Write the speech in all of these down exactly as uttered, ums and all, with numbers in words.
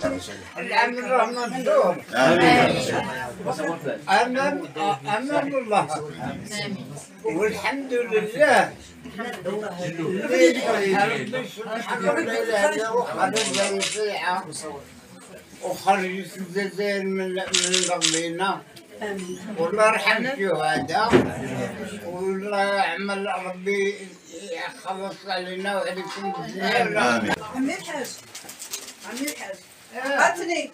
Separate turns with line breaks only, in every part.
العام الرحمن الدور. أمام أمام الله والحمد لله. وخرجت الجزائر من من الغمينة. والله يرحم الشهداء والله يعمل ربي يخلص علينا وعليكم بالخير.
عمي الحاج عمي الحاج عطني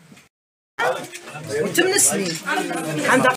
وثمان سنين عندك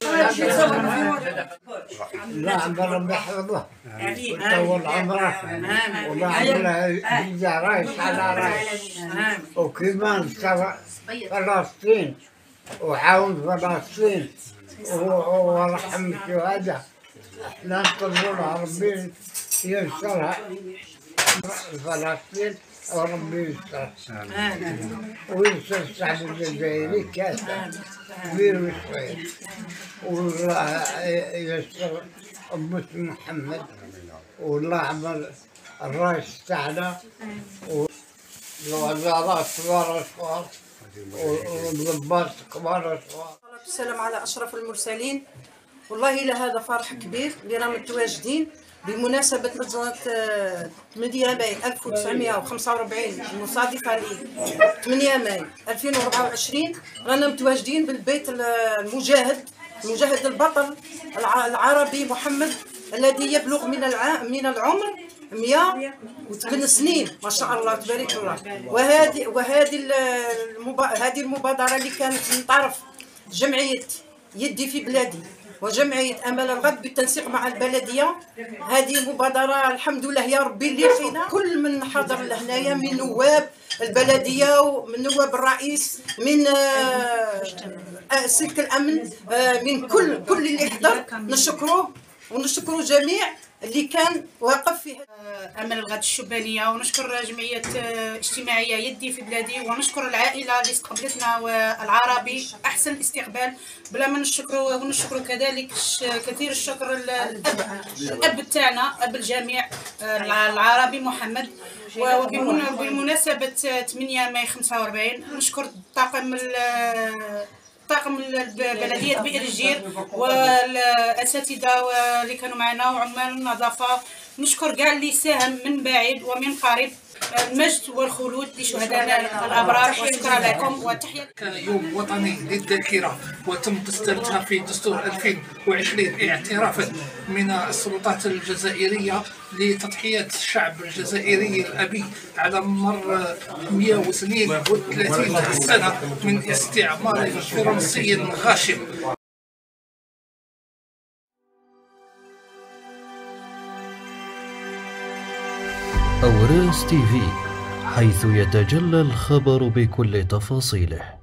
لا عند ربي يحفظه ويطول عمره والله عمره بالزهراء يشعل رايح وكمان فلسطين وعاون فلسطين ورحم الشهداء. احنا نطلبوا لها ربي ينصرها فلسطين وربي يسترها وينصر الشعب الجزائري كافة كبير وصغير والله يستر أمة محمد والله عمل الرئيس تاعنا والوزارات كبار وصغار والضباط كبار وصغار.
السلام على أشرف المرسلين. والله إلى هذا فرح كبير اللي رانا متواجدين بمناسبة لجنة ثمانية ماي ألف وتسعمائة وخمسة وأربعين المصادفة ل ثمانية ماي ألفين وأربعة وعشرين. رانا متواجدين بالبيت المجاهد المجاهد البطل العربي محمد الذي يبلغ من العام من العمر مئة وثمان سنين ما شاء الله تبارك الله. وهذه وهذه هذه المبادرة اللي كانت من طرف جمعية يدي في بلادي وجمعية أمل الغد بالتنسيق مع البلدية. هذه مبادرة الحمد لله يا ربي اللي فينا كل من حضر لهنايا من نواب البلدية ومن نواب الرئيس من سلك الأمن من كل كل اللي حضر نشكروه ونشكروا جميع اللي كان واقف في
أمل الغد الشبانية. ونشكر جمعية اجتماعية يدي في بلادي ونشكر العائلة اللي استقبلتنا والعربي أحسن استقبال بلا ما نشكروا. ونشكر كذلك كثير الشكر الأب الأب تاعنا أب الجميع العربي محمد. وبمناسبة ثمانية ماي خمسة وأربعين نشكر طاقم طاقم بلدية بئر الجير والأساتذة اللي كانوا معنا وعمال النظافة. نشكر كاع اللي ساهم من بعيد ومن قريب. المجد والخلود لشهدائنا الأبرار وشكرا لكم وتحية.
يوم وطني للذاكرة وتم دستورها في دستور ألفين وعشرين اعترافا من السلطات الجزائرية لتضحية الشعب الجزائري الأبي على مر مئة وثلاثين سنة من استعمار فرنسي غاشم.
أوراس تي في، حيث يتجلى الخبر بكل تفاصيله.